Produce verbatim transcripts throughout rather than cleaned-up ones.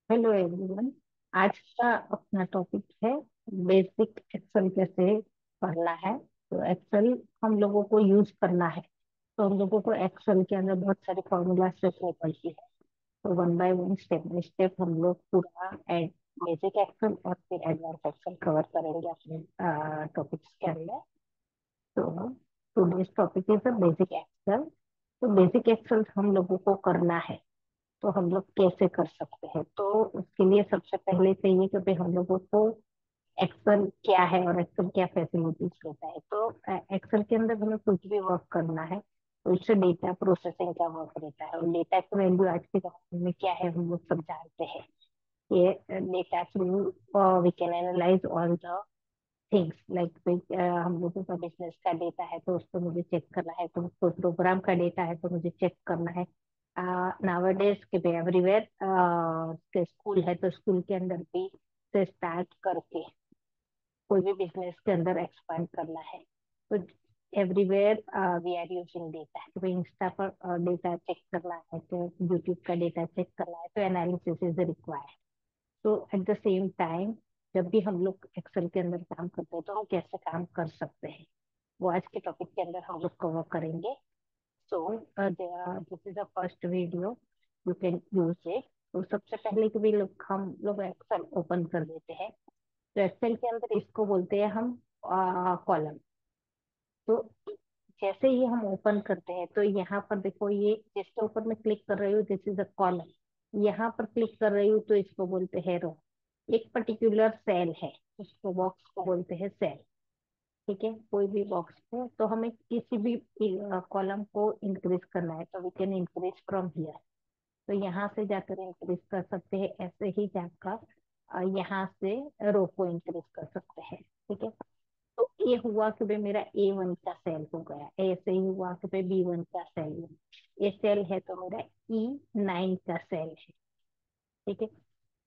Hello everyone. आज का अपना टॉपिक है बेसिक एक्सेल कैसे पढ़ना है। तो एक्सेल हम लोगों को यूज करना है। तो हम लोगों को एक्सेल के अंदर बहुत सारे फॉर्मूला सीखने पड़ती है। तो one by one step by step हम लोग पूरा एड बेसिक एक्सेल और फिर एडवांस एक्सेल कवर करेंगे अपने टॉपिक्स के अंदर। तो today's topic is basic Excel. तो बेसिक एक्सेल हम लोगों को करना है। तो हम लोग कैसे कर सकते हैं? तो उसके लिए सबसे पहले चाहिए कि भाई हम लोगों को एक्सेल क्या है और एक्सेल क्या फैसिलिटीज देता है। तो एक्सेल के अंदर हमें कुछ भी वर्क करना है तो उससे डेटा प्रोसेसिंग का वर्क रहता है। और डेटा की वैल्यू आज के जमाने में क्या है हम लोग सब जानते हैं। ये data through we can analyse all the things like हम लोगों का बिजनेस का डेटा है तो उसको मुझे चेक करना है, तो कोई प्रोग्राम का डेटा है तो मुझे चेक करना है। नाउअडेज के पे एवरीवेयर स्कूल है तो स्कूल के अंदर भी से स्टार्ट करके कोई भी बिजनेस के अंदर एक्सपांड करना है तो everywhere we are using data. तो इंस्टा पर डेटा चेक करना है तो यूट्यूब का डेटा चेक करना है तो एनालिसिस इज रिक्वायर्ड। तो एट द सेम टाइम जब भी हम लोग एक्सेल के अंदर काम करते हैं तो हम कैसे काम कर सकते हैं वो आज के टॉपिक के अंदर हम लोग कवर करेंगे। So this is the first video, you can use it. तो सबसे पहले तो भी लोग हम लोग एक्सेल ओपन कर देते हैं। तो एक्सेल के अंदर इसको बोलते हैं हम कॉलम। तो जैसे ही हम ओपन करते हैं तो यहाँ पर देखो, ये जिसके ऊपर मैं क्लिक कर रही हूँ दिस इज अ कॉलम। यहाँ पर क्लिक कर रही हूँ तो इसको बोलते हैं रो। एक पर्टिकुलर सेल है, उसको बॉक्स को बोलते हैं सेल। ठीक है, कोई भी बॉक्स है तो हमें किसी भी कॉलम को इंक्रीज करना है तो we can increase from here. तो यहाँ से जाकर इंक्रीज कर सकते हैं, ऐसे ही जाकर अ, यहाँ से रो को इंक्रीज कर सकते हैं। ठीक है, तो ये हुआ कि भाई मेरा ए वन का सेल हो गया, ऐसे ही हुआ कि भाई बी वन का सेल। ये सेल है तो मेरा ई नाइन का सेल है। ठीक है,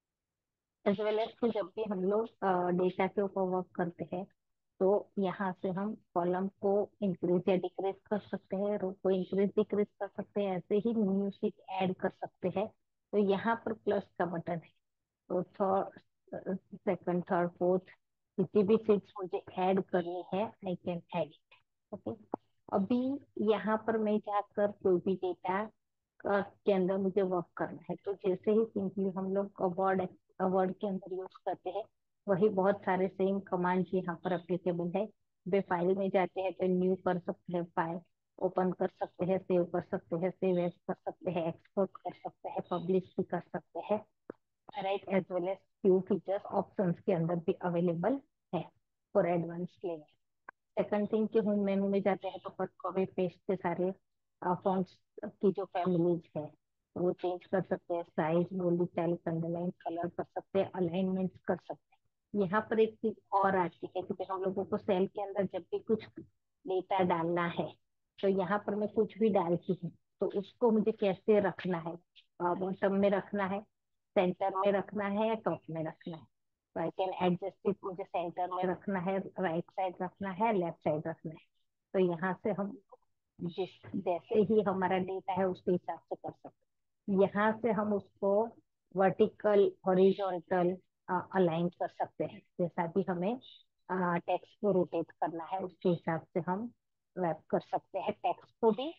एज वेल एज जब भी हम लोग डेटा के ऊपर वर्क करते हैं तो यहाँ से हम कॉलम को इंक्रीज या डिक्रीज कर सकते हैं, रो को इंक्रीज डिक्रीज कर सकते हैं, ऐसे ही न्यू शीट ऐड कर सकते हैं। तो यहाँ पर प्लस का बटन है तो थर्ड सेकंड थर्ड फोर्थ किसी भी शीट्स मुझे ऐड करनी है आई कैन ऐड। ओके, अभी यहाँ पर मैं जाकर कोई भी डेटा के अंदर मुझे वर्क करना है तो जैसे ही सिंपली हम लोग वर्ड वर्ड के अंदर यूज करते हैं वही बहुत सारे सेम कमांड यहाँ पर अप्लीकेबल है। वे फाइल में जाते हैं तो न्यू कर सकते हैं, फाइल ओपन कर सकते हैं, सेव कर सकते हैं, सेव एज कर सकते हैं, एक्सपोर्ट कर सकते हैं, पब्लिश भी कर सकते हैं। Right, as well as few features options के अंदर भी अवेलेबल है for advance level. Second thing कि होम मेनू में जाते हैं तो कट कॉपी पेस्ट के सारे फॉन्ट्स की जो फैमिलीज है वो चेंज कर सकते हैं, size bold italic underline colour कर सकते हैं, अलाइनमेंट कर सकते हैं। यहाँ पर एक चीज और आती है कि हम लोगों को सेल के अंदर जब भी कुछ डेटा डालना है तो यहाँ पर मैं कुछ भी डालती हूँ तो उसको मुझे कैसे रखना है, बॉटम में रखना है, सेंटर में रखना है या टॉप में रखना है। तो आई कैन एडजस्ट इट, मुझे सेंटर में रखना है, राइट साइड रखना है, लेफ्ट साइड रखना है। तो यहाँ से हम जिस जैसे ही हमारा डेटा है उसके हिसाब से कर सकते हैं। यहाँ से हम उसको वर्टिकल हॉरिजॉन्टल अलाइन कर सकते हैं, जैसा भी हमें टेक्स्ट को रोटेट करना है उसके हिसाब से हम रैप कर सकते हैं टेक्स्ट को भी।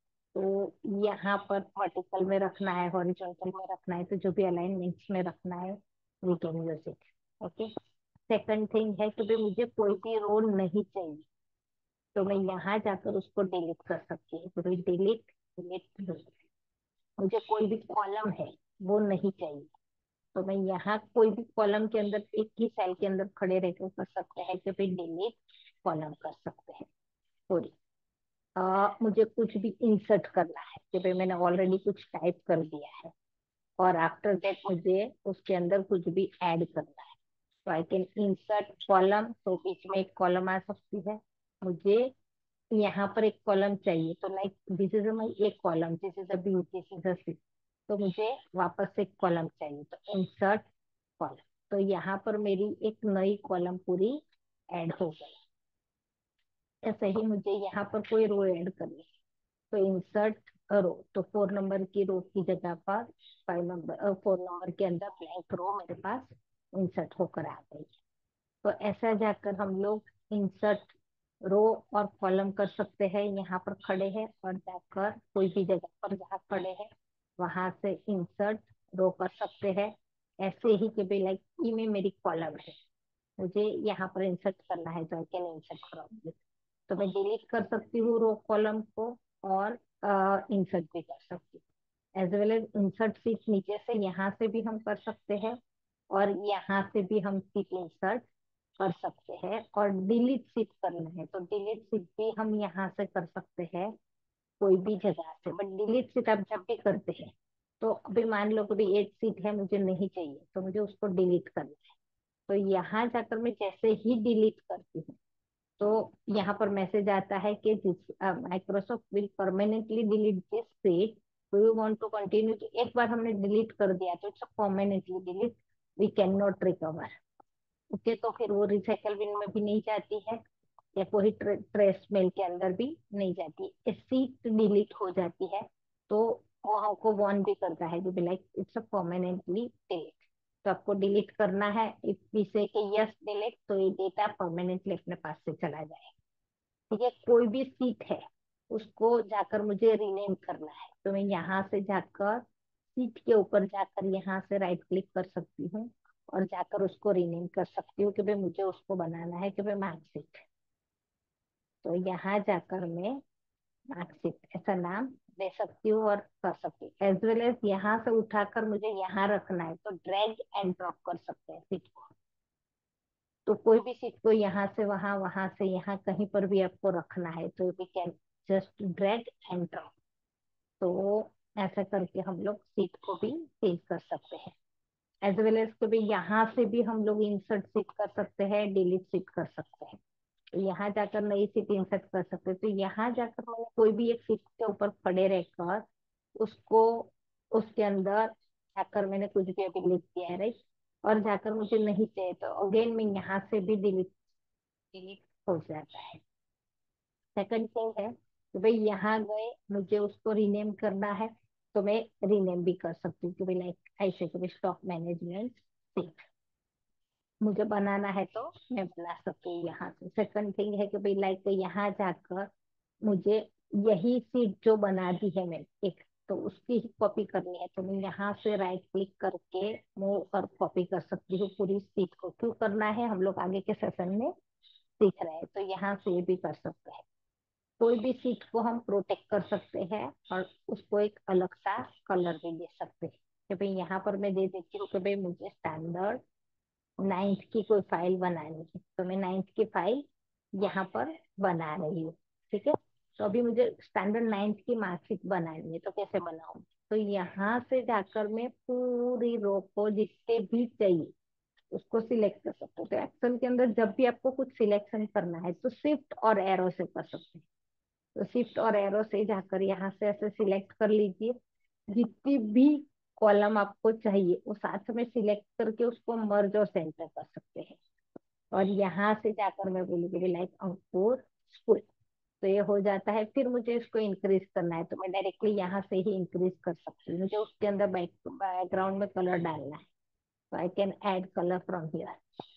तो यहाँ पर वर्टिकल में रखना है, हॉरिजॉन्टल में रखना है, तो जो भी अलाइनमेंट्स में रखना है we can use it. Okay, second thing है कि भाई मुझे कोई भी रोल नहीं चाहिए तो मैं यहाँ जाकर उसको डिलीट कर सकती हूँ। तो डिलीट डिलीट, मुझे कोई भी कॉलम है वो नहीं चाहिए तो मैं यहाँ कोई भी कॉलम के अंदर एक ही सेल के अंदर खड़े रहकर कर सकते हैं कि भाई डिलीट कॉलम कर सकते हैं। सॉरी, आ, मुझे कुछ भी इंसर्ट करना है कि भाई मैंने ऑलरेडी कुछ टाइप कर दिया है और आफ्टर दैट मुझे उसके अंदर कुछ भी ऐड करना है तो आई कैन इंसर्ट कॉलम। तो बीच में एक कॉलम आ सकती है, मुझे यहाँ पर एक कॉलम चाहिए तो लाइक दिस इज माई एक column, this is a B, this is a C. तो मुझे वापस से एक कॉलम चाहिए तो इंसर्ट कॉलम। तो यहाँ पर मेरी एक नई कॉलम पूरी ऐड हो गई। ऐसे ही मुझे यहाँ पर कोई रो ऐड करनी है तो इंसर्ट रो, तो फोर नंबर की रो की जगह पर फाइव नंबर, फोर नंबर के अंदर ब्लैंक रो मेरे पास इंसर्ट होकर आ गई। तो ऐसा जाकर हम लोग इंसर्ट रो और कॉलम कर सकते हैं। यहाँ पर खड़े हैं और जाकर कोई भी जगह पर जहाँ खड़े हैं वहां से इंसर्ट रो कर सकते हैं। ऐसे ही कि भाई लाइक ई में मेरी कॉलम है, मुझे यहाँ पर इंसर्ट करना है, तो आई कैन इंसर्ट फ्रॉम, तो मैं डिलीट कर सकती हूँ रो कॉलम को और इंसर्ट भी कर सकती हूँ। As well as insert sheet नीचे से यहाँ से भी हम कर सकते हैं और यहाँ से भी हम सीट इंसर्ट कर सकते हैं। और डिलीट सीट करना है तो डिलीट सीट भी हम यहाँ से कर सकते हैं कोई भी जगह से। बट डिलीट सीट आप जब भी करते हैं तो अभी मान लो कि एट सीट है, मुझे नहीं चाहिए तो मुझे उसको डिलीट करना है। तो यहाँ जाकर मैं जैसे ही डिलीट करती हूँ तो यहाँ पर मैसेज आता है कि this Microsoft will permanently delete this sheet, do you want to continue. एक बार हमने डिलीट कर दिया तो it's permanently delete, we can not recover. Okay, तो फिर वो रिसाइकल बिन में भी नहीं जाती है या कोई ट्रे, ट्रेस मेल के अंदर भी नहीं जाती, सीट डिलीट हो जाती है। तो वो हमको वार्न भी करता है कि like it's a permanently delete. तो आपको डिलीट करना है, इफ वी से कि यस डिलीट, तो ये डेटा परमानेंटली अपने पास से चला जाए। ठीक है, कोई भी सीट है उसको जाकर मुझे रीनेम करना है तो मैं यहाँ से जाकर सीट के ऊपर जाकर यहाँ से राइट क्लिक कर सकती हूँ और जाकर उसको रीनेम कर सकती हूँ कि भाई मुझे उसको बनाना है कि भाई मार्कशीट। तो यहाँ जाकर मैं मार्कशीट ऐसा नाम दे सकती हूँ और कर सकती हूँ। एज वेल एज यहाँ से उठाकर मुझे यहाँ रखना है तो ड्रैग एंड ड्रॉप कर सकते हैं सीट को। तो कोई भी सीट को यहाँ से वहां, वहां से यहाँ, कहीं पर भी आपको रखना है तो we can just drag and drop. तो ऐसा करके हम लोग सीट को भी चेंज कर सकते हैं। एज वेल एज कभी यहाँ से भी हम लोग इंसर्ट सीट कर सकते हैं, डिलीट सीट कर सकते हैं। तो यहाँ जाकर नई सीट इंसर्ट कर सकते हैं। तो यहाँ जाकर मैंने कोई भी एक सीट के ऊपर खड़े रहकर उसको, उसके अंदर जाकर मैंने कुछ भी अभी लिख दिया है, राइट। और जाकर मुझे नहीं चाहिए तो अगेन मैं यहाँ से भी डिलीट, डिलीट हो जाता है। सेकंड थिंग है कि भाई यहाँ गए, मुझे उसको रीनेम करना है तो मैं रीनेम भी कर सकती हूँ कि भाई लाइक ऐसे कि स्टॉक मैनेजमेंट सीट मुझे बनाना है तो मैं बना सकती हूँ यहाँ से। सेकंड थिंग है कि भाई लाइक यहाँ जाकर मुझे यही सीट जो बना दी है मैंने एक, तो उसकी ही कॉपी करनी है तो मैं यहाँ से राइट क्लिक करके मूव और कॉपी कर सकती हूँ पूरी सीट को। क्यों करना है हम लोग आगे के सेशन में सीख रहे हैं, तो यहाँ से ये भी कर सकते हैं। कोई भी सीट को हम प्रोटेक्ट कर सकते हैं और उसको एक अलग सा कलर भी दे सकते हैं कि भाई यहाँ पर मैं दे देती हूँ कि भाई मुझे स्टैंडर्ड नाइन्थ की कोई फाइल बनानी है तो मैं नाइन्थ की फाइल यहाँ पर बना रही हूँ। ठीक है, तो अभी मुझे स्टैंडर्ड नाइन्थ की मार्कशीट बनानी है तो कैसे बनाऊं, तो यहाँ से जाकर मैं पूरी रो को जितने भी चाहिए उसको सिलेक्ट कर सकते हो। तो एक्सेल के अंदर जब भी आपको कुछ सिलेक्शन करना है तो शिफ्ट और एरो से कर सकते हैं। तो शिफ्ट और एरो से जाकर यहाँ से ऐसे सिलेक्ट कर लीजिए जितनी भी कॉलम आपको चाहिए वो साथ में सिलेक्ट करके उसको मर्ज और सेंटर कर सकते हैं। और यहाँ से जाकर मैं बोलूंगी लाइक अंकुर स्कूल, तो ये हो जाता है। फिर मुझे इसको इंक्रीज करना है तो मैं डायरेक्टली यहाँ से ही इंक्रीज कर सकती हूँ। मुझे उसके अंदर बैक बैकग्राउंड में कलर डालना है तो I can add colour from here.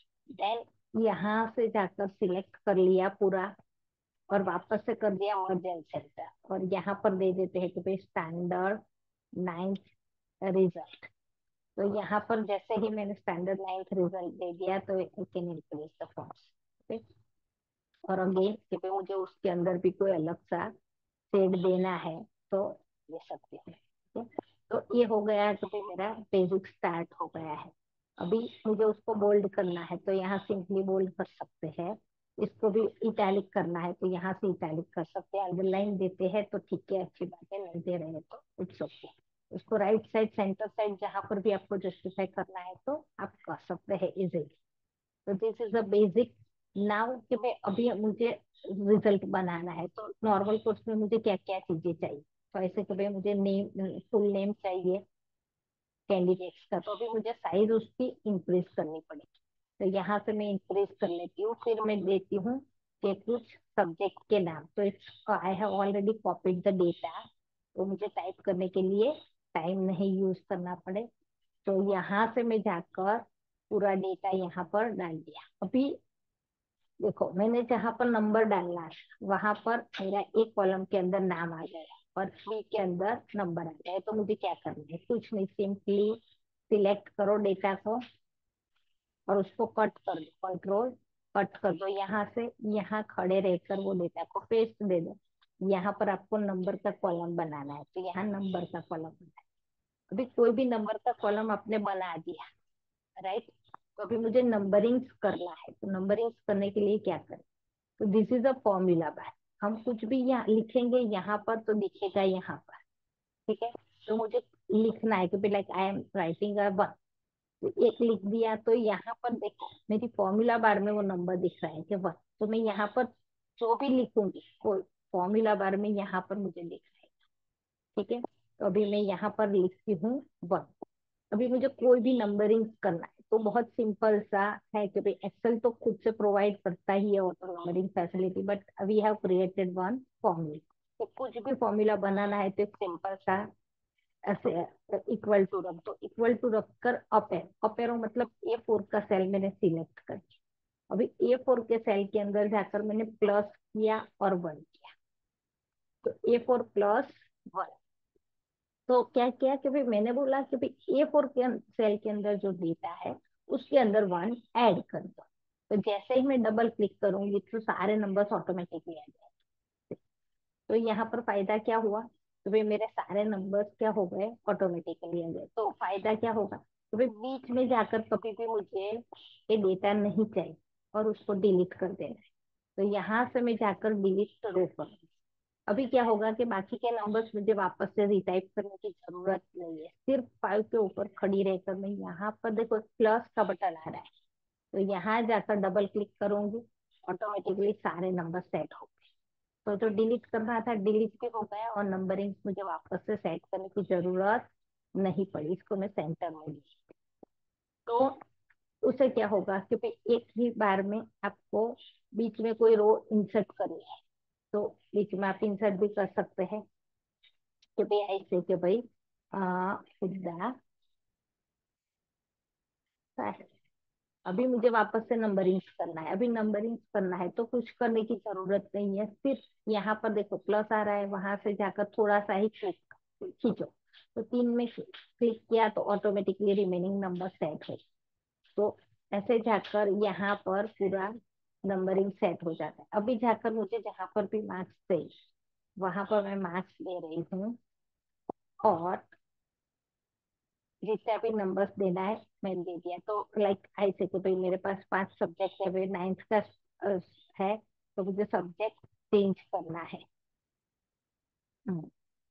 Then यहाँ से जाकर सिलेक्ट कर लिया पूरा और वापस से कर दिया मर्ज एंड सेंटर और यहाँ पर दे देते हैं कि भाई स्टैंडर्ड नाइन्थ रिजल्ट। तो यहाँ पर जैसे ही मैंने स्टैंडर्ड नाइन्थ रिजल्ट दे दिया तो I can increase the fonts. और अगेन कि भाई मुझे उसके अंदर भी कोई अलग सा शेड देना है तो ये सकती हूँ। ठीक है? तो ये हो गया तो फिर मेरा बेसिक स्टार्ट हो गया है। अभी मुझे उसको बोल्ड करना है तो यहाँ सिंपली बोल्ड कर सकते हैं। इसको भी इटैलिक करना है तो यहाँ से इटैलिक कर सकते हैं। अंडरलाइन देते हैं तो ठीक है, अच्छी बात है, नहीं दे रहे हैं तो इट्स ओके। उसको राइट साइड सेंटर साइड जहां पर भी आपको जस्टिफाई करना है तो आप कर सकते हैं इजीली। तो this is a basic. Now कि मैं अभी मुझे रिजल्ट बनाना है तो नॉर्मल कोर्स में मुझे क्या क्या चीजें चाहिए, तो ऐसे कि भाई मुझे नेम, फुल नेम चाहिए कैंडिडेट्स का, तो अभी मुझे साइज उसकी इंक्रीज करनी पड़ेगी। तो यहाँ से मैं इंक्रीज कर लेती हूँ। फिर मैं देती हूँ कि कुछ सब्जेक्ट के नाम, तो it's I have already copied the data तो मुझे टाइप करने के लिए टाइम नहीं यूज करना पड़े। तो यहाँ से मैं जाकर पूरा डेटा यहाँ पर डाल दिया। अभी देखो, मैंने जहां पर नंबर डालना है वहां पर मेरा एक कॉलम के अंदर नाम आ गया और थ्री के अंदर नंबर आ गया। तो मुझे क्या करना है, कुछ नहीं, सिंपली सिलेक्ट करो डेटा को और उसको कट कर दो, कंट्रोल कट कर दो यहाँ से। यहाँ खड़े रहकर वो डेटा को पेस्ट दे दो। यहाँ पर आपको नंबर का कॉलम बनाना है, तो यहाँ नंबर का कॉलम बनाना है। अभी कोई भी नंबर का कॉलम आपने बना दिया, राइट। तो अभी मुझे नंबरिंग करना है, तो नंबरिंग करने के लिए क्या करें, तो this is a formula bar. हम कुछ भी यहाँ लिखेंगे यहाँ पर तो दिखेगा यहाँ पर, ठीक है। तो मुझे लिखना है कि like I am writing a one, तो एक लिख दिया। तो यहाँ पर देखो मेरी फॉर्मूला बार में वो नंबर दिख रहा है कि वन। तो मैं यहाँ पर जो भी लिखूंगी कोई फॉर्मूला बार में यहाँ पर मुझे दिख रहा है, ठीक है। तो अभी मैं यहाँ पर लिखती हूँ वन। अभी मुझे कोई भी नंबरिंग करना है तो बहुत सिंपल सा है कि भाई एक्सेल तो खुद से प्रोवाइड करता ही है auto numbering facility, but we have created one formula. तो कुछ भी फॉर्मूला बनाना है तो एक सिंपल सा ऐसे इक्वल टू रख दो, इक्वल टू रख कर अप एरो, अप एरो मतलब ए फोर का सेल मैंने सिलेक्ट कर दिया। अभी ए फोर के सेल के अंदर जाकर मैंने प्लस किया और वन किया, तो ए फोर प्लस वन। तो क्या किया कि भाई मैंने बोला कि भाई ए फोर के सेल के अंदर जो डेटा है उसके अंदर वन ऐड कर दो। तो जैसे ही मैं डबल क्लिक करूंगी तो सारे नंबर्स ऑटोमेटिकली आ जाएंगे। तो यहाँ पर फायदा क्या हुआ, तो भाई मेरे सारे नंबर्स क्या हो गए, ऑटोमेटिकली आ गए। तो फायदा क्या होगा, तो भाई बीच में जाकर कभी भी मुझे ये डेटा नहीं चाहिए और उसको डिलीट कर देना है, तो यहाँ से मैं जाकर डिलीट करूँ कर। अभी क्या होगा कि बाकी के नंबर्स मुझे वापस से रिटाइप करने की जरूरत नहीं है। सिर्फ फाइव के ऊपर खड़ी रहकर मैं यहाँ पर देखो प्लस का बटन आ रहा है, तो यहाँ जाकर डबल क्लिक करूंगी, ऑटोमेटिकली सारे नंबर सेट हो गए। तो जो डिलीट करना था डिलीट भी हो गया और नंबरिंग मुझे वापस से सेट करने की जरूरत नहीं पड़ी। इसको मैं सेंटर में ली। तो उसे क्या होगा कि भाई एक ही बार में आपको बीच में कोई रो इंसर्ट करनी है, तो बीच में आप इंसर्ट भी कर सकते हैं कि भाई ऐसे कि भाई आ, खुदा अभी मुझे वापस से नंबरिंग करना है। अभी नंबरिंग करना है तो कुछ करने की जरूरत नहीं है, सिर्फ यहाँ पर देखो प्लस आ रहा है, वहां से जाकर थोड़ा सा ही क्लिक खींचो। तो तीन में क्लिक किया तो ऑटोमेटिकली रिमेनिंग नंबर सेट हो। तो ऐसे जाकर यहाँ पर पूरा नंबरिंग सेट हो जाता है। अभी जाकर मुझे जहां पर भी मार्क्स दे वहां पर मैं मार्क्स दे रही हूँ और जितना भी नंबर्स देना है मैंने दे दिया। तो लाइक ऐसे कि भाई मेरे पास पांच सब्जेक्ट है, भाई नाइन्थ का अ, है, तो मुझे सब्जेक्ट चेंज करना है। हम्म,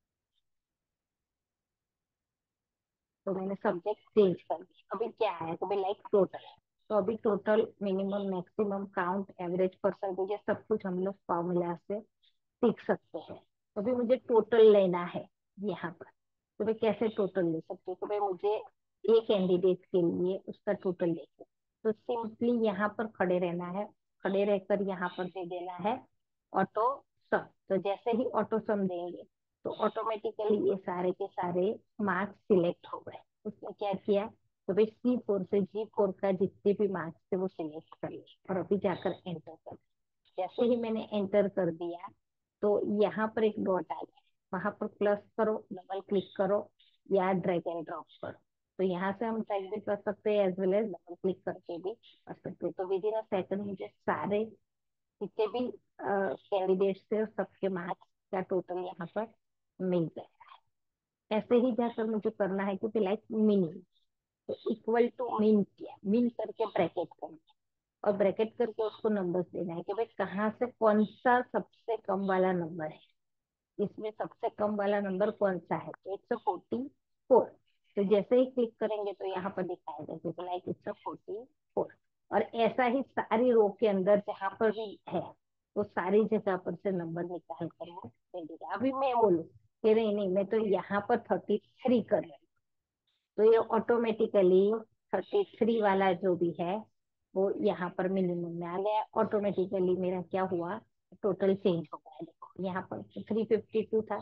तो मैंने सब्जेक्ट चेंज कर दिया। अभी क्या है तो भाई लाइक टोटल, तो अभी total minimum maximum count average percentage सब कुछ हम लोग फॉर्मूला से सीख सकते हैं। तो अभी मुझे टोटल लेना है यहाँ पर। तो मैं कैसे टोटल ले सकती हूँ, तो भाई मुझे एक कैंडिडेट के लिए उसका टोटल लेके, तो सिंपली यहाँ पर खड़े रहना है, खड़े रहकर यहाँ पर दे देना है ऑटो सम। तो जैसे ही ऑटो सम देंगे तो ऑटोमेटिकली ये सारे के सारे मार्क्स सिलेक्ट हो गए। उसने क्या किया, तो भाई सी फोर से जी फोर का जितने भी मार्क्स थे वो सिलेक्ट कर लिए और अभी जाकर एंटर कर। जैसे ही मैंने एंटर कर दिया तो यहाँ पर एक डॉट आ गया, वहां पर प्लस करो, डबल क्लिक करो या ड्रैग एंड ड्रॉप करो। तो यहाँ से हम ड्रैग भी कर सकते हैं as well as double click करके भी कर सकते हैं। तो विद इन अ सेकंड मुझे सारे जितने भी कैंडिडेट्स थे सबके मार्क्स का टोटल यहाँ पर मिल गया। ऐसे ही जाकर मुझे करना है क्योंकि लाइक मिनिमम, तो इक्वल टू मीन किया, मीन करके ब्रैकेट करना और ब्रैकेट करके उसको नंबर्स देना है कि भाई कहाँ से कौन सा सबसे कम वाला नंबर है, इसमें सबसे कम वाला नंबर कौन सा है, तो इट्स फोर्टी फोर। तो जैसे ही क्लिक करेंगे तो यहाँ पर दिखाएगा कि लाइक इट्स फोर्टी फोर। और ऐसा ही सारी रो के अंदर जहां पर भी है वो सारी जगह पर से नंबर निकाल कर वो दे देगा। अभी मैं बोलूँ कि नहीं नहीं मैं तो यहाँ पर थर्टी थ्री कर रही हूँ, तो ये ऑटोमेटिकली थर्टी थ्री वाला जो भी है वो यहाँ पर मिनिमम में आ गया। ऑटोमेटिकली मेरा क्या हुआ, टोटल चेंज हो गया। देखो यहाँ पर थ्री फिफ्टी टू था,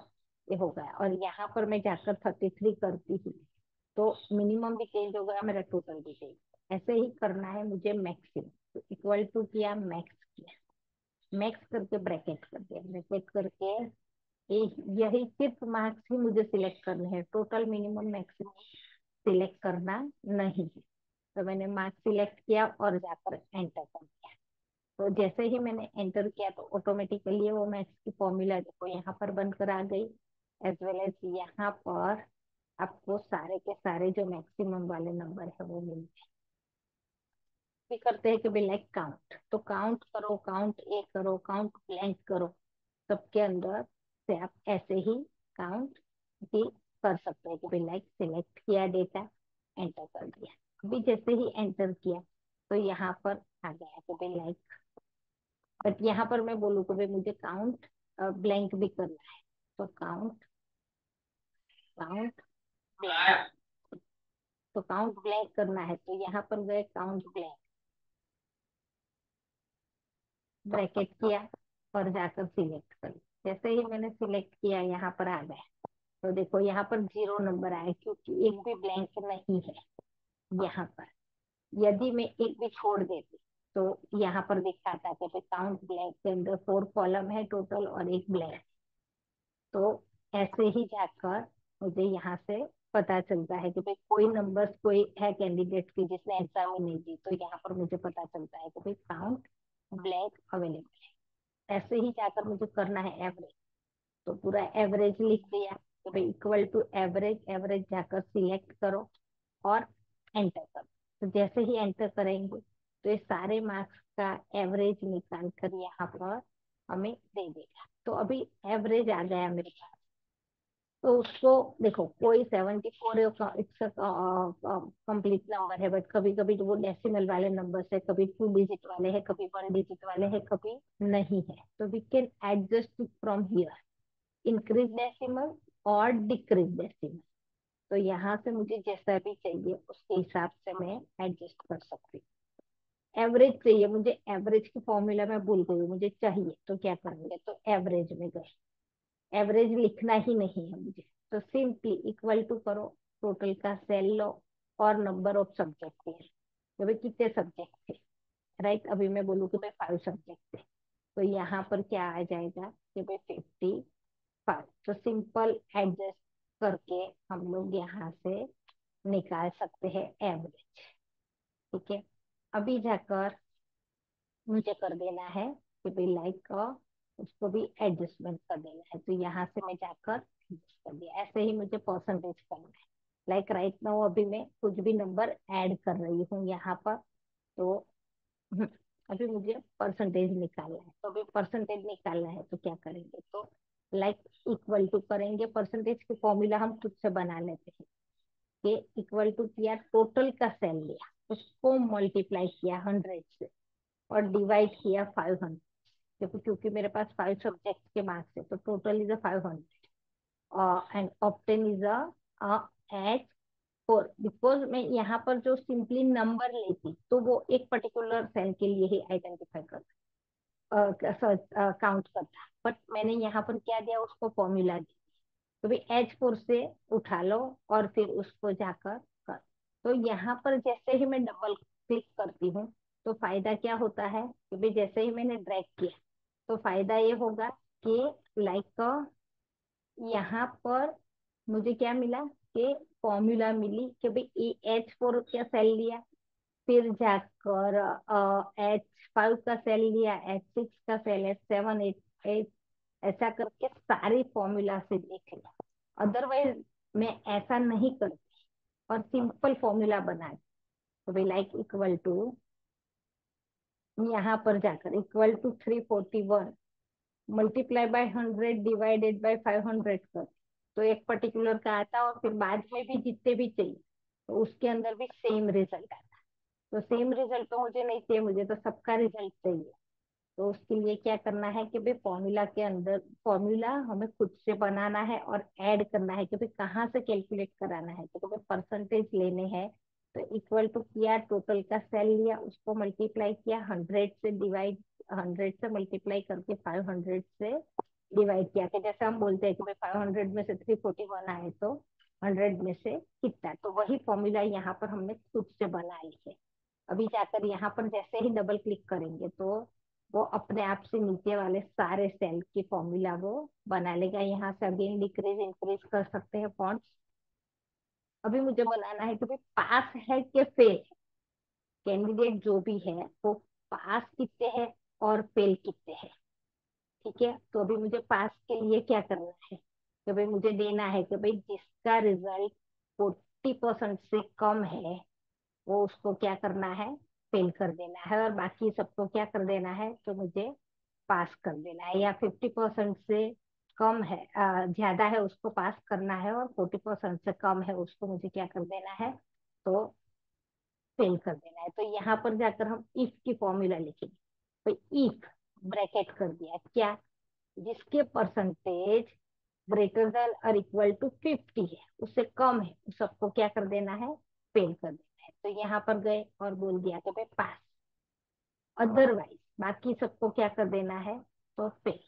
ये हो गया। और यहाँ पर मैं जाकर थर्टी थ्री करती हूँ तो मिनिमम भी चेंज हो गया, मेरा टोटल भी चेंज। ऐसे ही करना है मुझे मैक्सिमम। तो इक्वल टू किया, मैक्स किया, मैक्स करके ब्रैकेट कर दिया, ब्रैकेट करके ये- यही सिर्फ मार्क्स ही मुझे सिलेक्ट करने हैं, टोटल मिनिमम मैक्सिमम सिलेक्ट करना नहीं है। तो मैंने मार्क्स सिलेक्ट किया और जाकर एंटर कर दिया। तो जैसे ही मैंने एंटर किया तो ऑटोमेटिकली वो मैथ्स की फॉर्मूला देखो यहाँ पर बनकर आ गई। एज वेल एज यहाँ पर आपको सारे के सारे जो मैक्सिमम वाले नंबर है वो मिल गए। भी करते हैं कि भाई लाइक काउंट, तो काउंट करो, काउंट ए करो, काउंट ब्लैंक करो, सबके अंदर से आप ऐसे ही काउंट भी कर सकते हैं कि भाई लाइक सिलेक्ट किया डेटा, एंटर कर दिया। अभी जैसे ही एंटर किया तो यहाँ पर आ गया कि भाई लाइक, बट यहाँ पर मैं बोलूँ तो भाई मुझे काउंट ब्लैंक भी करना है। तो काउंट काउंट ब्लैंक, तो काउंट ब्लैंक करना है तो यहाँ पर गए काउंट ब्लैंक, ब्रैकेट किया और जाकर सिलेक्ट कर। जैसे ही मैंने सिलेक्ट किया यहाँ पर आ गया। तो देखो यहाँ पर जीरो नंबर आया क्योंकि एक भी ब्लैंक नहीं है यहाँ पर। यदि मैं एक भी छोड़ देती तो यहाँ पर दिखाता कि काउंट ब्लैंक के अंदर फोर कॉलम है टोटल और एक ब्लैंक। तो ऐसे ही जाकर मुझे यहाँ से पता चलता है कि भाई कोई नंबर्स कोई है कैंडिडेट की जिसने एग्जाम ही नहीं दी, तो यहाँ पर मुझे पता चलता है कि भाई काउंट ब्लैंक अवेलेबल है। ऐसे ही जाकर मुझे करना है एवरेज। तो पूरा एवरेज लिख दिया कि भाई इक्वल टू एवरेज, एवरेज जाकर सिलेक्ट करो और एंटर करो। तो जैसे ही एंटर करेंगे तो ये सारे मार्क्स का एवरेज निकाल कर यहाँ पर हमें दे देगा। तो अभी एवरेज आ गया मेरे पास। तो उसको देखो कोई seventy four it's complete number है, बट कभी कभी तो वो डेसिमल वाले नंबर है, कभी टू डिजिट वाले हैं, कभी वन डिजिट वाले हैं, कभी नहीं है। तो we can adjust from here, increase decimal और डिक्रीज डेसिमल। तो यहाँ से मुझे जैसा भी चाहिए उसके हिसाब से मैं एडजस्ट कर सकती हूँ। एवरेज चाहिए मुझे, एवरेज की फॉर्मूला मैं भूल गई हूँ, मुझे चाहिए तो क्या करेंगे, तो एवरेज में गए। एवरेज लिखना ही नहीं है मुझे, तो सिंपली इक्वल टू करो, टोटल का सेल लो और नंबर ऑफ सब्जेक्ट ले। तो भाई कितने सब्जेक्ट थे, राइट। अभी मैं बोलूँ कि भाई फाइव सब्जेक्ट थे, तो यहाँ पर क्या आ जाएगा कि भाई फिफ्टी फाइव। तो सिंपल एडजस्ट करके हम लोग यहाँ से निकाल सकते हैं एवरेज। ठीक है, अभी जाकर मुझे कर देना है कि भाई लाइक उसको भी एडजस्टमेंट कर देना है। तो यहाँ से मैं जाकर एडजस्ट कर दिया। ऐसे ही मुझे परसेंटेज करना है। लाइक राइट नाउ अभी मैं कुछ भी नंबर ऐड कर रही हूँ यहाँ पर। तो हम्म, अभी मुझे परसेंटेज निकालना है। तो अभी परसेंटेज निकालना है तो क्या करेंगे, तो लाइक इक्वल टू करेंगे। परसेंटेज की फॉर्मूला हम खुद से बना लेते हैं कि इक्वल टू किया, टोटल का सेल लिया, उसको मल्टीप्लाई किया हंड्रेड से और डिवाइड किया फाइव हंड्रेड। देखो क्योंकि मेरे पास फाइव सब्जेक्ट के मार्क्स है तो total is a five hundred and obtain is a H four. Because मैं यहाँ पर जो सिंपली नंबर लेती तो वो एक पर्टिकुलर सेल के लिए ही आइडेंटिफाई करता, काउंट करता, बट मैंने यहाँ पर क्या दिया, उसको फॉर्मूला दी। तो भाई एच फोर से उठा लो और फिर उसको जाकर कर। तो यहाँ पर जैसे ही मैं डबल क्लिक करती हूँ तो फायदा क्या होता है कि भाई जैसे ही मैंने ड्रैग किया तो फायदा ये होगा कि लाइक यहाँ पर मुझे क्या मिला कि फॉर्मूला मिली कि भाई एच फोर का सेल लिया, फिर जाकर एच फाइव का सेल लिया, एच सिक्स का cell, H seven, H eight, ऐसा करके सारी फॉर्मूला से देख लिया। अदरवाइज मैं ऐसा नहीं करती और सिंपल फॉर्मूला बना। तो भाई लाइक इक्वल टू यहाँ पर जाकर equal to three forty one, multiply by hundred divided by five hundred कर। तो एक पर्टिकुलर का आता और फिर बाद में भी जितने भी चाहिए तो उसके अंदर भी सेम रिजल्ट आता। तो सेम रिजल्ट तो मुझे नहीं चाहिए, मुझे तो सबका रिजल्ट चाहिए। तो उसके लिए क्या करना है कि भाई फॉर्मूला के अंदर, फॉर्मूला हमें खुद से बनाना है और ऐड करना है कि भाई कहाँ से कैलकुलेट कराना है। तो भाई परसेंटेज लेने हैं तो इक्वल टू किया, टोटल का सेल लिया, उसको मल्टीप्लाई किया हंड्रेड से, डिवाइड हंड्रेड से मल्टीप्लाई करके फाइव हंड्रेड से डिवाइड किया कि जैसे हम बोलते हैं कि भाई फाइव हंड्रेड में से थ्री फोर्टी वन आए तो हंड्रेड में से कितना, तो वही फॉर्मूला यहाँ पर हमने खुद से बना ली है। अभी जाकर यहाँ पर जैसे ही डबल क्लिक करेंगे तो वो अपने आप से नीचे वाले सारे सेल की फॉर्मूला वो बना लेगा। यहाँ से अगेन डिक्रीज इंक्रीज कर सकते हैं फॉन्ट्स। अभी मुझे बनाना है कि भाई पास है कि फेल, कैंडिडेट जो भी है वो पास कितने हैं और फेल कितने हैं। ठीक है, तो अभी मुझे पास के लिए क्या करना है कि भाई मुझे देना है कि भाई जिसका रिजल्ट फोर्टी परसेंट से कम है वो उसको क्या करना है, फेल कर देना है, और बाकी सबको क्या कर देना है, तो मुझे पास कर देना है। या फिफ्टी परसेंट से कम है, अ, ज्यादा है उसको पास करना है, और फोर्टी परसेंट से कम है उसको मुझे क्या कर देना है, तो फेल कर देना है। तो यहाँ पर जाकर हम इफ की फॉर्मूला लिखेंगे। तो इफ ब्रैकेट कर दिया क्या, जिसके परसेंटेज ग्रेटर देन और इक्वल टू फिफ्टी है, उससे कम है, उस सबको क्या कर देना है, फेल कर देना है। तो यहाँ पर गए और बोल दिया कि भाई पास, अदरवाइज बाकी सबको क्या कर देना है, तो फेल।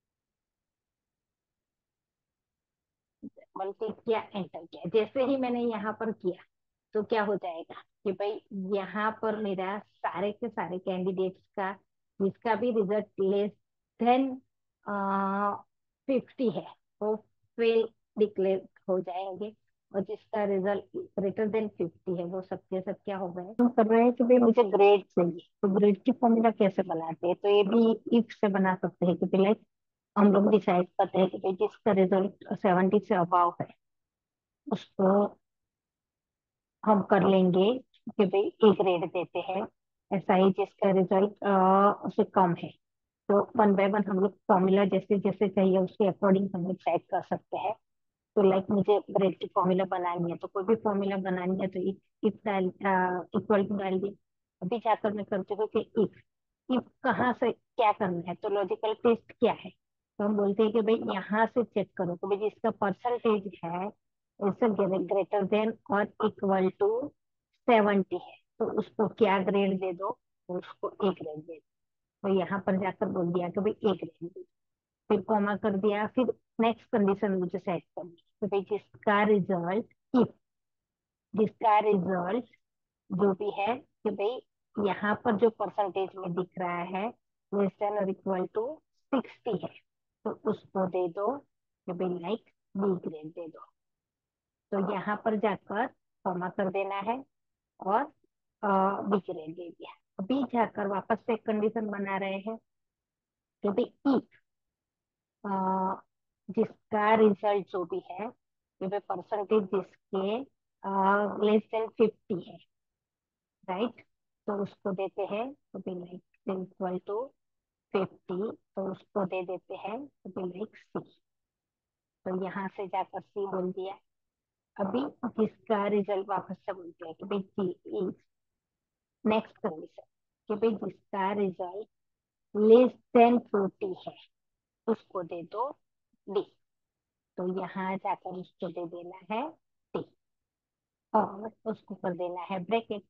बल्कि किया, एंटर किया, जैसे ही मैंने यहाँ पर किया तो क्या हो जाएगा कि भाई यहाँ पर मेरा सारे के सारे कैंडिडेट्स का जिसका भी रिजल्ट लेस देन फिफ्टी है वो फेल डिक्लेयर हो जाएंगे, और जिसका रिजल्ट ग्रेटर देन फिफ्टी है वो सब के सब क्या हो गए, हम कर रहे हैं कि भाई मुझे ग्रेड चाहिए। तो ग्रेड की फॉर्मूला कैसे बनाते हैं, तो ये भी इफ से बना सकते हैं कि पहले हम लोग डिसाइड करते हैं कि भाई जिसका रिजल्ट सेवेंटी से अबाव है उसको हम कर लेंगे कि भाई ए ग्रेड देते हैं। ऐसा ही जिसका रिजल्ट उससे कम है तो वन बाय वन हम लोग फॉर्मूला जैसे जैसे चाहिए उसके अकॉर्डिंग हम लोग सेट कर सकते हैं। तो लाइक मुझे ग्रेड की फॉर्मूला बनानी है तो कोई भी फॉर्मूला बनानी है तो इफ इफ डाल इक्वल टू डाल दी। अभी जाकर मैं करती हूँ कि इफ इफ कहाँ से क्या करना है, तो लॉजिकल टेस्ट क्या है, तो हम बोलते हैं कि भाई यहाँ से चेक करो कि भाई जिसका परसेंटेज है उससे ग्रेटर देन और इक्वल टू सेवेंटी है तो उसको क्या ग्रेड दे दो, तो उसको ए ग्रेड दे दो। तो यहाँ पर जाकर बोल दिया कि भाई ए ग्रेड दे दो, फिर कॉमा कर दिया, फिर नेक्स्ट कंडीशन मुझे सेट करनी है कि भाई जिसका रिजल्ट इफ जिसका रिजल्ट जो भी है कि भाई यहाँ पर जो परसेंटेज में दिख रहा है लेस देन और इक्वल टू सिक्सटी है तो उसको दे दो कि भाई लाइक बी ग्रेड दे दो। तो यहाँ पर जाकर कॉमा कर देना है और बी ग्रेड दे दिया। अभी जाकर वापस से एक कंडीशन बना रहे हैं कि भाई इफ जिसका रिजल्ट जो भी है कि भाई परसेंटेज जिसके लेस देन फिफ्टी है, राइट, तो उसको देते हैं तो भी लाइक इक्वल टू फिफ्टी, तो उसको दे देते हैं तो भी लाइक सी। तो यहाँ से जाकर सी बोल दिया। अभी जिसका रिजल्ट वापस से बोल दिया कि भाई सी इज नेक्स्ट कंडीशन कि भाई जिसका रिजल्ट लेस देन फोर्टी है उसको दे दो डी। तो यहाँ जाकर उसको दे देना है डी और उसको कर देना है bracket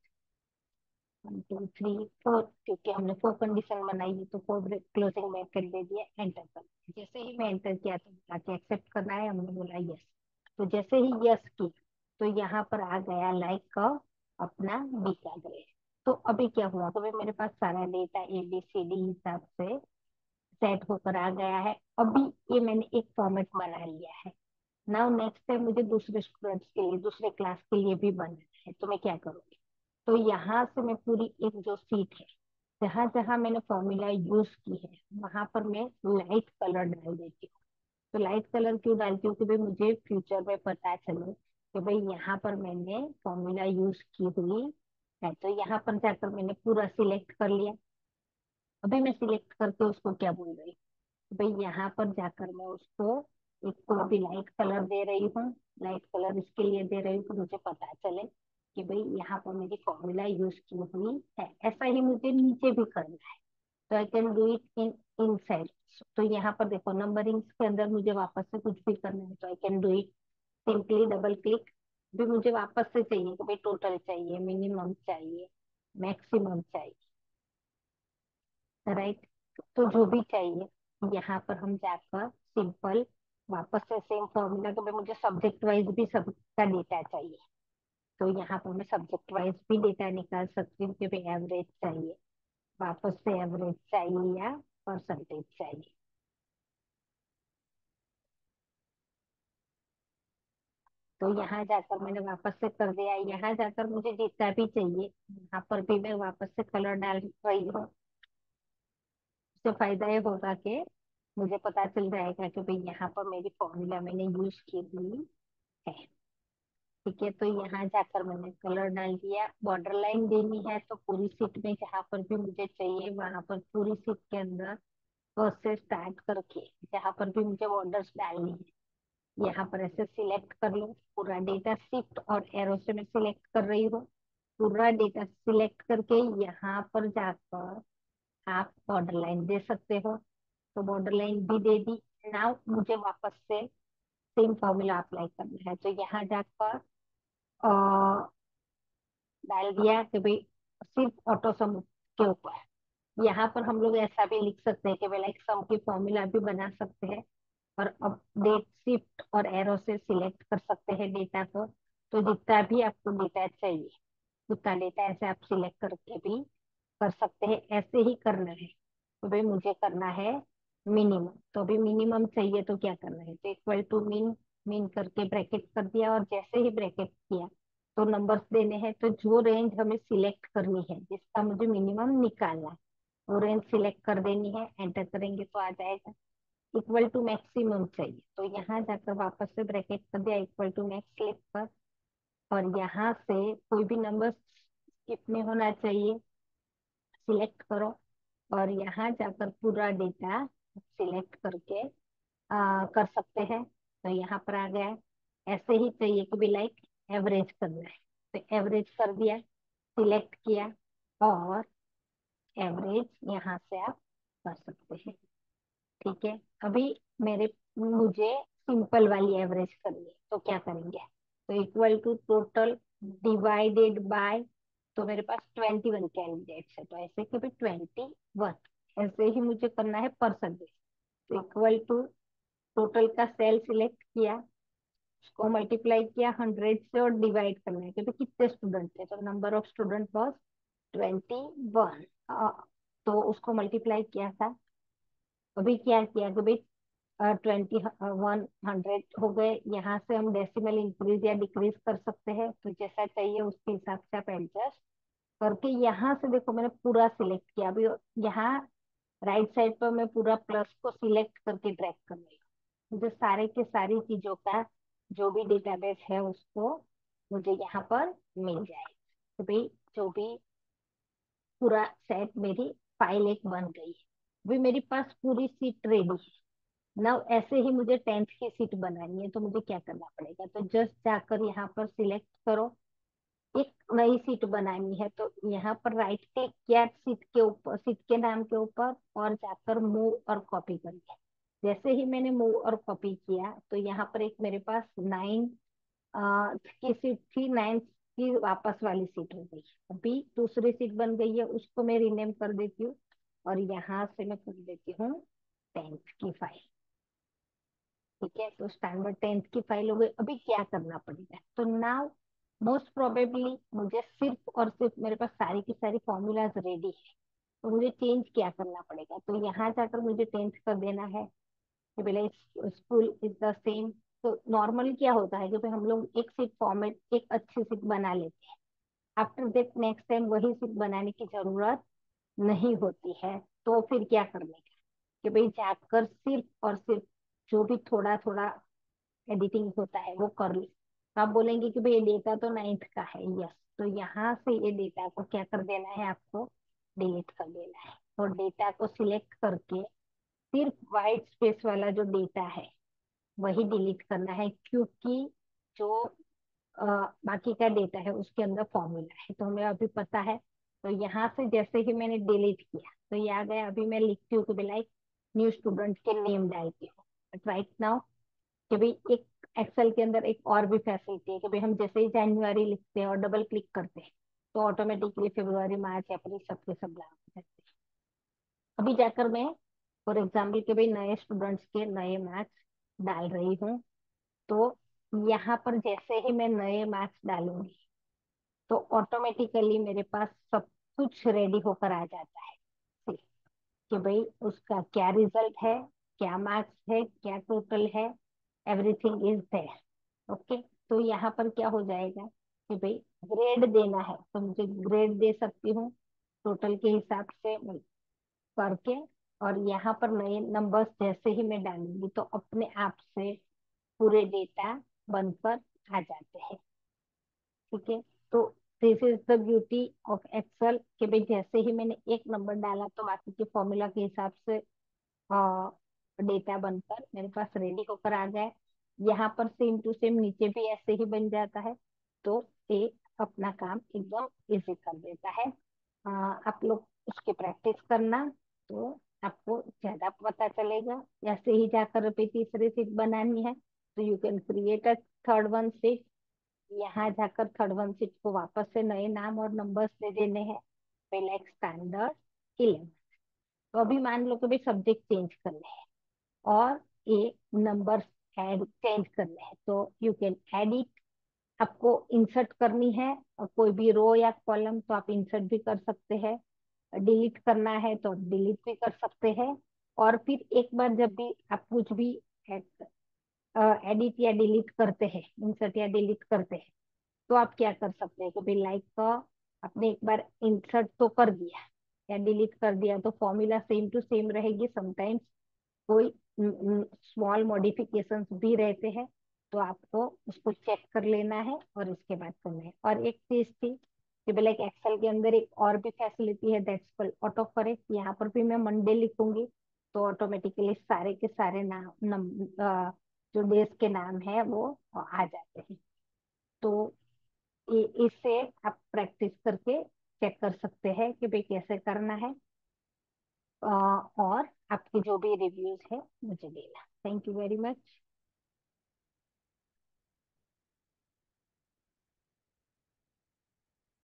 one two three four, क्योंकि हमने फोर कंडीशन बनाई है तो फोर क्लोजिंग ब्रैकेट दे दिया, एंटर कर दिया। जैसे ही मैं एंटर किया तो बोला कि एक्सेप्ट करना है, हमने बोला यस। तो जैसे ही यस की तो यहाँ पर आ गया लाइक का अपना बी का ग्रेड। तो अभी क्या हुआ, तो भाई मेरे पास सारा data A B C D हिसाब से सेट होकर आ गया है। अभी ये मैंने एक फॉर्मेट बना लिया है। नाउ नेक्स्ट टाइम मुझे दूसरे स्टूडेंट्स के लिए दूसरे क्लास के लिए भी बनाना है तो मैं क्या करूँगी, तो यहाँ से मैं पूरी एक जो सीट है जहां जहां मैंने फॉर्मूला यूज की है वहां पर मैं लाइट कलर डाल देती हूँ। तो लाइट कलर क्यों डालती हूँ कि भाई मुझे फ्यूचर में पता चले कि भाई यहाँ पर मैंने फॉर्मूला यूज की हुई है। तो यहाँ पर जाकर मैंने पूरा सिलेक्ट कर लिया। अभी मैं सिलेक्ट करके उसको क्या बोल रही हूँ, भाई यहाँ पर जाकर मैं उसको एक तो अभी लाइट कलर दे रही हूँ। लाइट कलर इसके लिए दे रही हूँ कि मुझे पता चले कि भाई यहाँ पर मेरी फॉर्मूला यूज की हुई है। ऐसा ही मुझे नीचे भी करना है तो I can do it in inside. तो यहाँ पर देखो नंबरिंग के अंदर मुझे वापस से कुछ भी करना है तो I can do it simply double click. भी मुझे वापस से चाहिए कि भाई टोटल चाहिए, मिनिमम चाहिए, मैक्सिमम चाहिए, राइट। तो जो भी चाहिए यहाँ पर हम जाकर सिंपल वापस से सेम फॉर्मूला के भाई मुझे सब्जेक्ट वाइज भी सबका डेटा चाहिए। तो यहाँ पर मैं सब्जेक्ट वाइज भी डेटा निकाल सकती हूँ कि भाई एवरेज चाहिए, वापस से एवरेज चाहिए या परसेंटेज चाहिए। तो यहाँ जाकर मैंने वापस से कर दिया। यहाँ जाकर मुझे जितना भी चाहिए यहाँ पर भी मैं वापस से कलर डाल रही हूँ। उससे फायदा ये होगा कि मुझे पता चल जाएगा कि भाई यहाँ पर मेरी फॉर्मूला मैंने यूज की हुई है। ठीक है, तो यहाँ जाकर मैंने कलर डाल दिया। बॉर्डर लाइन देनी है तो पूरी सीट में जहां पर भी मुझे चाहिए वहां पर पूरी सीट के अंदर फर्स्ट से स्टार्ट करके जहां पर भी मुझे बॉर्डर्स डालनी है यहाँ पर ऐसे सिलेक्ट कर लो। पूरा डेटा शिफ्ट और एरो से मैं सिलेक्ट कर रही हूँ। पूरा डेटा सिलेक्ट करके यहाँ पर जाकर आप बॉर्डर लाइन दे सकते हो। तो बॉर्डर लाइन भी दे दी। नाउ मुझे वापस से सेम फॉर्मूला अप्लाई करना है। तो यहाँ जाकर अ, डाल दिया कि भाई सिर्फ ऑटो सम के ऊपर। यहाँ पर हम लोग ऐसा भी लिख सकते हैं कि भाई लाइक सम की फॉर्मूला भी बना सकते हैं और अपडेट शिफ्ट और एरो से सिलेक्ट कर सकते हैं डेटा को। तो जितना भी आपको डेटा चाहिए उतना डेटा ऐसे आप सिलेक्ट करके भी कर सकते हैं। ऐसे ही करना है। तो भाई मुझे करना है मिनिमम। तो अभी मिनिमम चाहिए तो क्या करना है, तो इक्वल टू मीन मीन करके ब्रैकेट कर दिया। और जैसे ही ब्रैकेट किया तो नंबर्स देने हैं। तो जो रेंज हमें सिलेक्ट करनी है जिसका मुझे मिनिमम निकालना है वो रेंज सिलेक्ट कर देनी है। एंटर करेंगे तो आ जाएगा। इक्वल टू मैक्सिमम चाहिए तो यहाँ जाकर वापस से ब्रैकेट कर दिया, इक्वल टू मैक्स क्लिक कर। और यहाँ से कोई भी नंबर स्किप नहीं होना चाहिए, सिलेक्ट करो। और यहाँ जाकर पूरा डेटा सिलेक्ट करके आ, कर सकते हैं। तो यहाँ पर आ गया है। ऐसे ही चाहिए कि भी लाइक एवरेज करना है तो एवरेज कर दिया, सिलेक्ट किया और एवरेज यहाँ से आप कर सकते हैं। ठीक है, अभी मेरे मुझे सिंपल वाली एवरेज करनी है तो क्या करेंगे, तो equal to total divided by. तो मेरे पास ट्वेंटी वन कैंडिडेट्स है तो ऐसे कि भाई ट्वेंटी वन। ऐसे ही मुझे करना है परसेंटेज। तो इक्वल टू टोटल का सेल सिलेक्ट किया, उसको मल्टीप्लाई किया हंड्रेड से और डिवाइड करना है क्योंकि कितने स्टूडेंट थे। तो number of student was twenty one. तो उसको मल्टीप्लाई किया था। अभी क्या किया कि भाई ट्वेंटी वन हंड्रेड हो गए। यहाँ से हम डेसिमल इंक्रीज या डिक्रीज कर सकते हैं तो जैसा चाहिए उसके हिसाब से आप एडजस्ट करके। यहाँ से देखो मैंने पूरा सिलेक्ट किया। अभी यहाँ राइट साइड पर मैं पूरा प्लस को सिलेक्ट करके ड्रैग कर रही हूँ। मुझे सारे के सारी चीजों का जो भी डेटाबेस है उसको मुझे यहाँ पर मिल जाए। तो भाई जो भी पूरा सेट मेरी फाइल एक बन गई है। अभी मेरे पास पूरी सीट रेडी है ना। ऐसे ही मुझे टेंथ की सीट बनानी है तो मुझे क्या करना पड़ेगा, तो जस्ट जाकर यहाँ पर सिलेक्ट करो। एक नई सीट बनानी है तो यहाँ पर राइट क्लिक किया सीट के ऊपर, सीट के नाम के ऊपर और जाकर मूव और कॉपी करिए। जैसे ही मैंने मूव और कॉपी किया तो यहाँ पर एक मेरे पास नाइन की सीट थी, नाइन की वापस वाली सीट हो गई। अभी दूसरी सीट बन गई है उसको मैं रीनेम कर देती हूँ और यहाँ से मैं कर देती हूँ टेंथ की फाइल। ठीक है, तो स्टैंडर्ड टेंथ की फाइल हो गई। अभी क्या करना पड़ेगा, तो नाउ मोस्ट प्रोबेबली मुझे सिर्फ और सिर्फ मेरे पास सारी की सारी फॉर्मूलाज रेडी है। तो मुझे चेंज क्या करना पड़ेगा, तो यहाँ जाकर मुझे टेंथ कर देना है कि पहले स्कूल इज द सेम। तो नॉर्मली क्या होता है कि भाई हम लोग एक सीट फॉर्मेट एक अच्छी सीट बना लेते हैं। आफ्टर दैट नेक्स्ट टाइम वही सीट बनाने की जरूरत नहीं होती है। तो फिर क्या करने का कि भाई जाकर सिर्फ और सिर्फ जो भी थोड़ा थोड़ा एडिटिंग होता है वो कर ले। तो आप बोलेंगे कि भाई ये डेटा तो नाइन्थ का है, यस। तो यहाँ से ये डेटा को क्या कर देना है, आपको डिलीट कर देना है। तो डेटा को सिलेक्ट करके सिर्फ वाइट स्पेस वाला जो डेटा है वही डिलीट करना है क्योंकि जो अ, बाकी का डेटा है उसके अंदर फॉर्मूला है तो हमें अभी पता है। तो यहाँ से जैसे ही मैंने डिलीट किया तो ये आ गया। अभी मैं लिखती हूँ कि लाइक न्यू स्टूडेंट के नेम डालती हूँ। बट राइट नाउ कि भाई एक एक्सेल के अंदर एक और भी फैसिलिटी है कि भाई हम जैसे ही जनवरी लिखते हैं और डबल क्लिक करते हैं तो ऑटोमेटिकली फरवरी मार्च अप्रैल सबके सब लागू हो जाते हैं। अभी जाकर मैं फॉर एग्जाम्पल के भाई नए स्टूडेंट्स के नए मार्क्स डाल रही हूँ, तो यहाँ पर जैसे ही मैं नए मार्क्स डालूंगी तो ऑटोमेटिकली मेरे पास सब कुछ रेडी होकर आ जाता है कि भाई उसका क्या रिजल्ट है, क्या मार्क्स है, क्या टोटल है, एवरीथिंग इज देयर। ओके, तो यहाँ पर क्या हो जाएगा कि भाई ग्रेड देना है तो मुझे ग्रेड दे सकती हूँ टोटल के हिसाब से मैं करके। और यहाँ पर नए नंबर्स जैसे ही मैं डालूंगी तो अपने आप से पूरे डेटा बनकर आ जाते हैं। ठीक है, तो this is the beauty of Excel कि भाई जैसे ही मैंने एक नंबर डाला तो बाकी के फॉर्मूला के हिसाब से डेटा बनकर मेरे पास रेडी होकर आ जाए। यहाँ पर सेम टू सेम नीचे भी ऐसे ही बन जाता है। तो ये अपना काम एकदम इजी कर देता है। अ, आप लोग उसकी प्रैक्टिस करना तो आपको ज्यादा पता चलेगा। जैसे ही जाकर पे तीसरी सीट बनानी है तो you can create a third one sheet. यहाँ जाकर थर्ड वन सीट को वापस से नए नाम और नंबर्स दे देने हैं, पहले एक स्टैंडर्ड इलेवन। तो अभी मान लो कि भाई सब्जेक्ट चेंज करने हैं और ये नंबर ऐड चेंज करने हैं तो यू कैन एड इट। आपको इंसर्ट करनी है और कोई भी रो या कॉलम तो आप इंसर्ट भी कर सकते हैं, डिलीट करना है तो डिलीट भी कर सकते हैं। और फिर एक बार जब भी आप कुछ भी एडिट या डिलीट करते हैं, इंसर्ट या डिलीट करते हैं, तो आप क्या कर सकते हैं कि भाई लाइक आपने एक बार इंसर्ट तो कर दिया या डिलीट कर दिया तो फॉर्मूला सेम टू सेम रहेगी, समटाइम्स कोई स्मॉल मॉडिफिकेशंस भी रहते हैं। तो आपको उसको चेक कर लेना है और इसके बाद करना है। और एक चीज थी कि भले एक एक्सेल के अंदर एक और भी फैसिलिटी है, दैट्स कॉल्ड ऑटो करेक्ट। यहाँ पर भी मैं मंडे लिखूंगी तो ऑटोमेटिकली सारे के सारे नाम नम, अ, जो डेज के नाम है वो आ जाते हैं। तो इ- इससे आप प्रैक्टिस करके चेक कर सकते हैं कि भाई कैसे करना है। अ, और आपकी जो भी रिव्यूज है मुझे देना। Thank you very much.